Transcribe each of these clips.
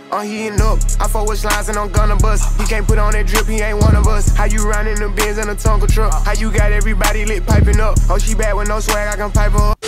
I'm heating up. I fuck with slides and I'm gonna bust. He can't put on that drip, he ain't one of us. How you riding the Benz in a Tonka truck? How you got everybody lit piping up? Oh, she bad with no swag, I can pipe her up.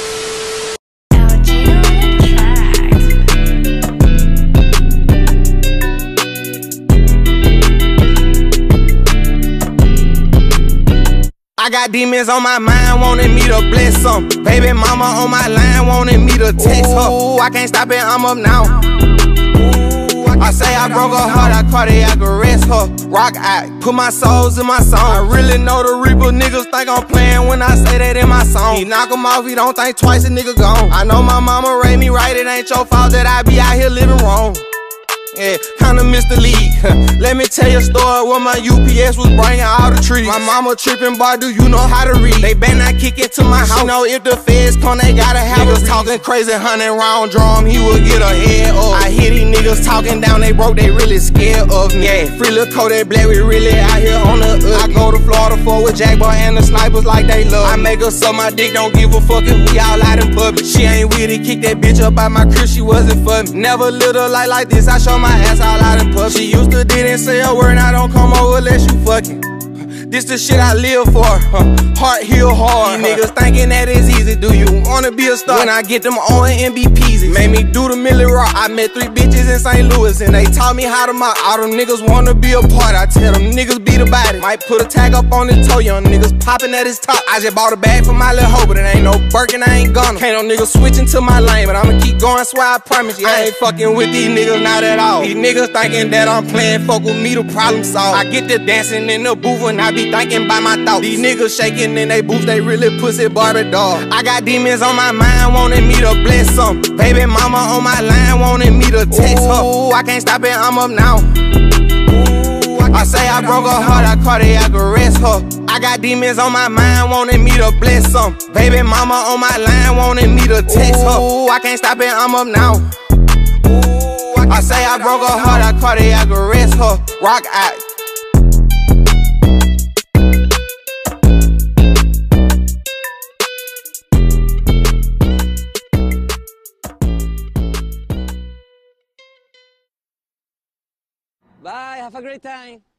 I got demons on my mind, wanting me to bless some. Baby mama on my line, wanting me to text her. Ooh, I can't stop it, I'm up now. Ooh, I say I broke her heart, I cardiac arrest her. Rock out, put my souls in my song. I really know the Reaper niggas think I'm playing when I say that in my song. He knock 'em off, he don't think twice, a nigga gone. I know my mama raised me right, it ain't your fault that I be out here living wrong. Yeah, kinda missed the league. Let me tell you a story where my UPS was bringing all the trees. My mama tripping, boy, do you know how to read? They better not kick into my house. You know if the feds come, they gotta have us talking crazy, 100 round drum, he will get a head up. I hear these niggas talking down, they broke, they really scared of me. Yeah, free little Kodak Black, we really out here on the I go to Florida for with Jack Boy and the snipers like they love. I make her suck my dick, don't give a fuck if we all out in public. She ain't with it, kick that bitch up out my crib, she wasn't for me. Never lived a life like this, I show my ass all out in public. She used to didn't say a word, now don't come over unless you fucking. This the shit I live for, heart heal hard. These niggas thinking that it's easy, do you wanna be a star? When I get them on MVPs, it made me do the Millie Rock. I met 3 bitches in St. Louis and they taught me how to mock. All them niggas wanna be a part, I tell them niggas be the body. Might put a tag up on his toe, young niggas popping at his top. I just bought a bag for my little hoe, but it ain't no Birkin, I ain't gonna. Can't no niggas switching to my lane, but I'ma keep going, swear I promise you. I ain't fucking with these niggas, not at all. These niggas thinking that I'm playing, fuck with me, the problem solved. I get to dancing in the booth and I be thinking by my thoughts. These niggas shaking in they boots, they really pussy Barbie doll. I got demons on my mind, wanting me to bless some. Baby mama on my line, wanting me to text her. Ooh, I can't stop it, I'm up now. Ooh, I say I broke her heart, I cardiac arrest her. I got demons on my mind, wanting me to bless some. Baby mama on my line, wanting me to text her. Ooh, I can't stop it, I'm up now. Ooh, I say I broke her heart, I cardiac arrest her. Rock out. Bye, have a great time.